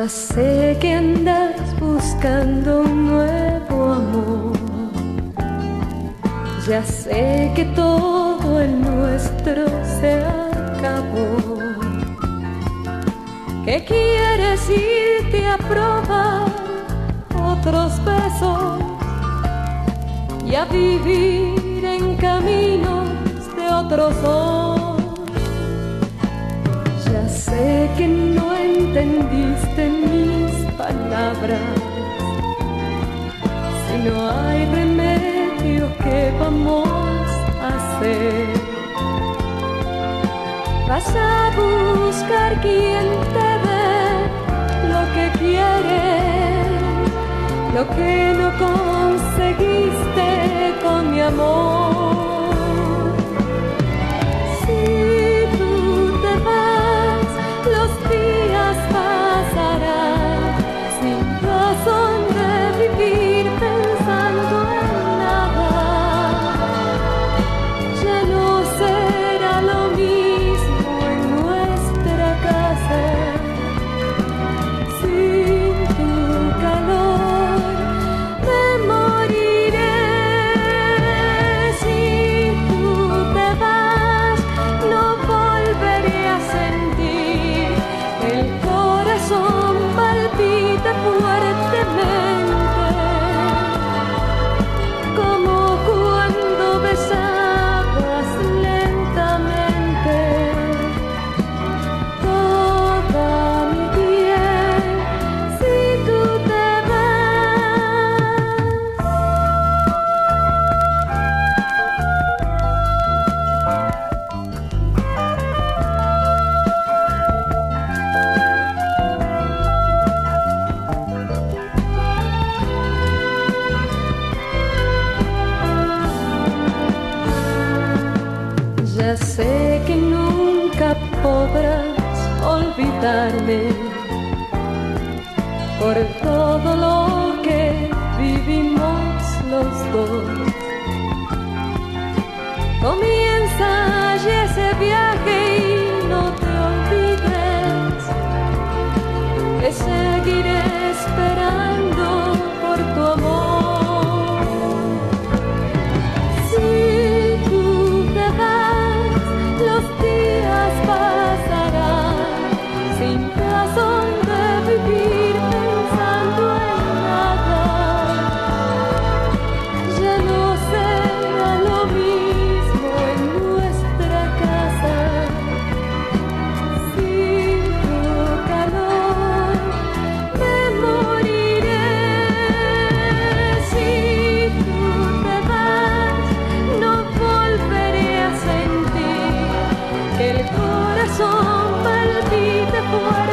Ya sé que andas buscando un nuevo amor, ya sé que todo el nuestro se acabó, que quieres irte a probar otros besos y a vivir en caminos de otros dos. Ya sé que no entendiste mis palabras, si no hay remedio, ¿qué vamos a hacer? Vas a buscar quien te dé lo que quieres, lo que no conseguiste con mi amor. Si tú te vas, los días pasarán sin razón de vivir pensando en nada. Ya no será lo mismo en nuestra casa. Sin tu calor me moriré. Si tú te vas, no volveré a sentir. El corazón palpita fuertemente, como cuando besabas lentamente toda mi piel. Si tú te ya sé que nunca podrás olvidarme por todo lo que vivimos los dos. Comienza ya ese viaje y no te olvides que seguiré esperando por tu amor. Si tú te vas, los días pasarán sin razón de vivir pensando en nada. Ya no será lo mismo en nuestra casa. Sin tu calor me moriré. Si tú te vas, no volveré a sentir que el corazón palpite fuerte.